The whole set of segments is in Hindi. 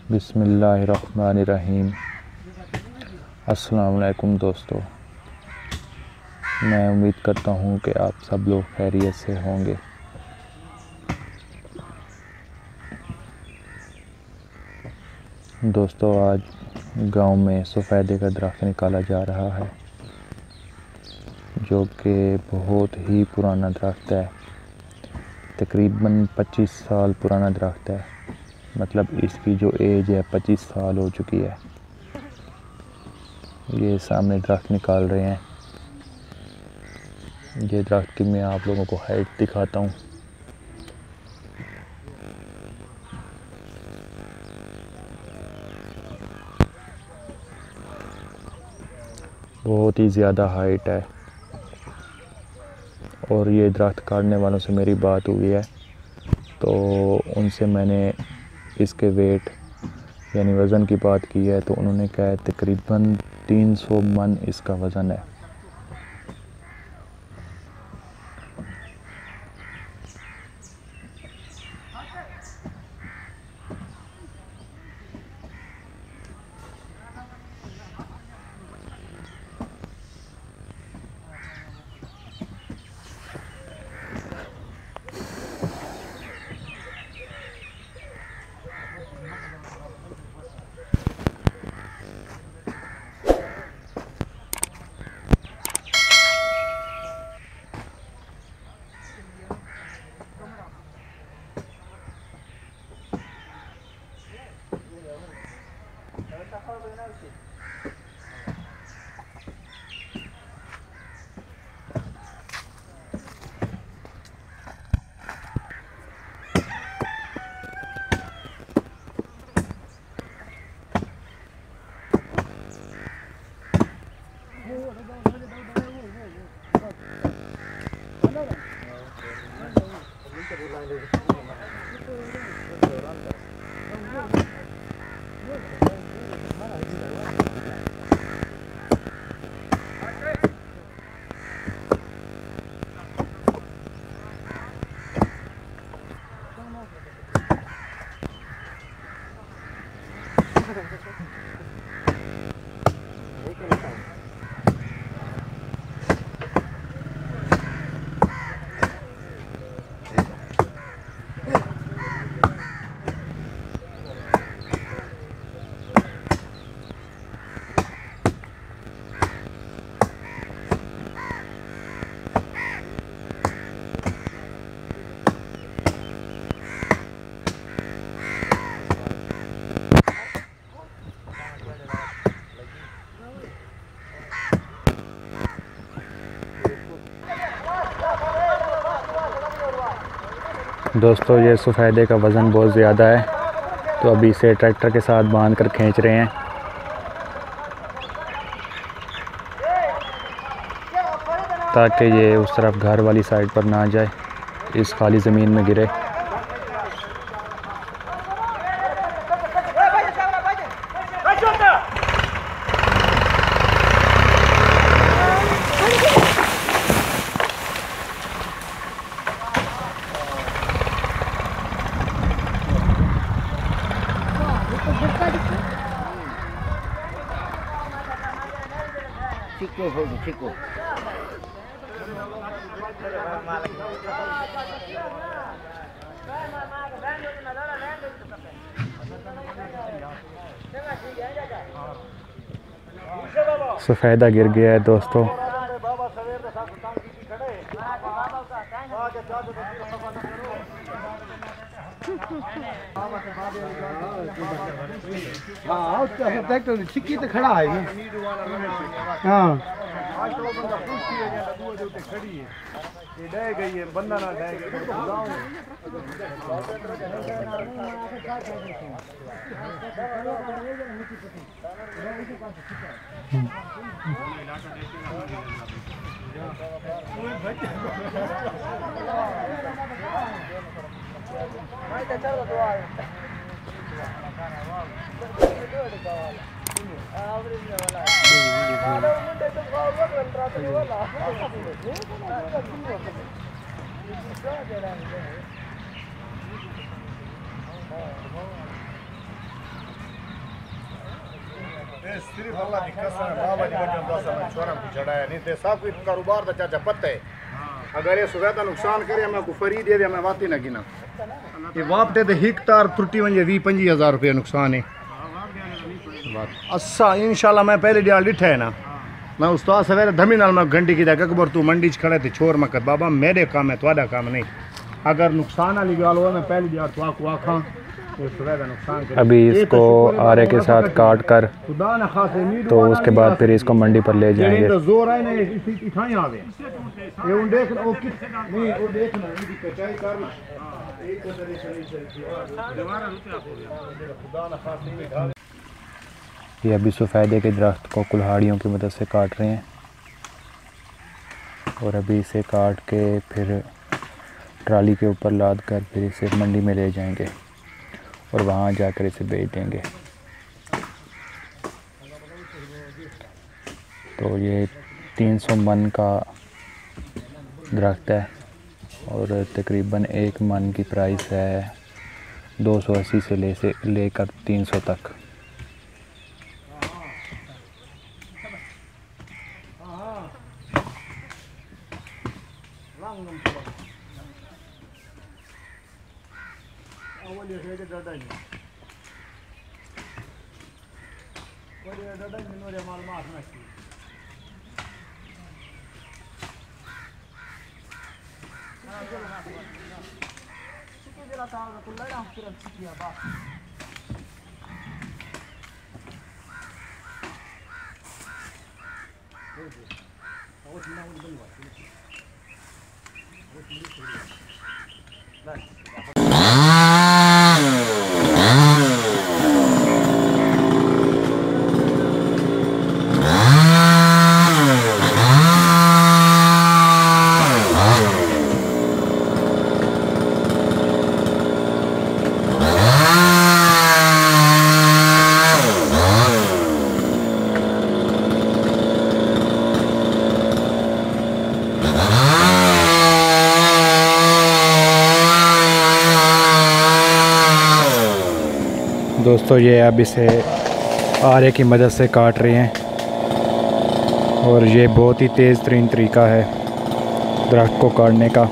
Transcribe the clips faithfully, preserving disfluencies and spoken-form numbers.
बिस्मिल्लाहिर्रहमानिर्रहीम। अस्सलाम वालेकुम दोस्तों, मैं उम्मीद करता हूँ कि आप सब लोग खैरियत से होंगे। दोस्तों, आज गांव में सफ़ेदे का दरख्त निकाला जा रहा है, जो कि बहुत ही पुराना दरख्त है। तकरीबन पच्चीस साल पुराना दरख्त है। मतलब इसकी जो एज है पच्चीस साल हो चुकी है। ये सामने दरख्त निकाल रहे हैं। ये दरख्त की मैं आप लोगों को हाइट दिखाता हूँ। बहुत ही ज़्यादा हाइट है। और ये दरख्त काटने वालों से मेरी बात हुई है, तो उनसे मैंने इसके वेट यानी वज़न की बात की है, तो उन्होंने कहा है तकरीबन तीन सौ मन इसका वज़न है। दोस्तों, ये सफ़ेदे का वज़न बहुत ज़्यादा है, तो अभी इसे ट्रैक्टर के साथ बांध कर खींच रहे हैं, ताकि ये उस तरफ घर वाली साइड पर ना जाए, इस खाली ज़मीन में गिरे। Chico, Chico, Chico. सफ़ेदा गिर गया है दोस्तों। हाँ, उसका ट्रैक्टर छिक्की तो खड़ा है ना। हाँ, आज तो बंदा पूछती है कि दूर दूर पे खड़ी है, ये डह गई है, बंदा ना डह गई तो बुलाओ। सिर्फ अल्लाह की कसम बाबा जी बच्चों दस मैं छोरा को चढ़ाया नहीं ते सब कुछ कारोबार दा चाचा पता है अगर ये सुबह नुकसान करे मैं को फरी दे दे मैं वाती ना गिना ये वापटे ते हेक्टार त्रुटि वंजे बीस पच्चीस हजार रुपया नुकसान है अच्छा इंशाल्लाह मैं पहले दिहाड़ लिठा है ना मैं उस्ताद सवेरे धमी नाल मैं घंटी की अकबर तू मंडी च खड़े थे छोर मकत बाबा मेरे काम है तुहाडा काम नहीं अगर नुकसान वाली गल हो मैं पहली दिहाड़ तो आखो आखा अभी इसको आरे के साथ काट कर तो उसके बाद फिर इसको मंडी पर ले जाएंगे। ये अभी सफ़ेदे के दरख्त को कुल्हाड़ियों की मदद से काट रहे हैं और अभी इसे काट के फिर ट्राली के ऊपर लाद कर फिर इसे मंडी में ले जाएंगे और वहाँ जाकर इसे बेच देंगे। तो ये तीन सौ मन का दरख्त है और तकरीबन एक मन की प्राइस है दो सौ अस्सी से ले से लेकर तीन सौ तक। दोस्तों ये अब इसे आरे की मदद से काट रहे हैं और ये बहुत ही तेज़ तरीन तरीका है दरख्त को काटने का।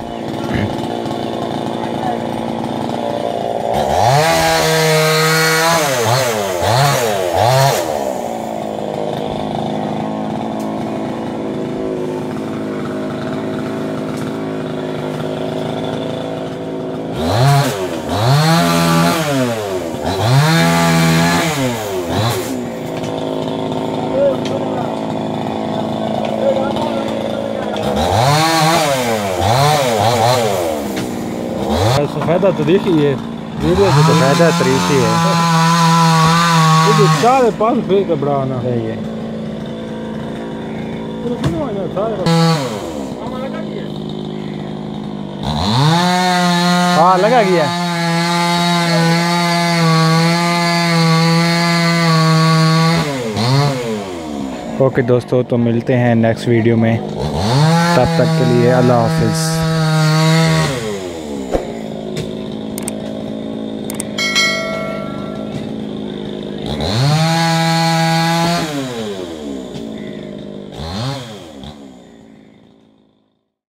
सफ़ेदा तो देखिए वीडियो तो सफ़ेदा तरीकी है ये सारे पास फेंक बढ़ाना है ये। हाँ लगा गया। ओके दोस्तों, तो मिलते हैं नेक्स्ट वीडियो में, तब तक के लिए अल्लाह हाफिज़।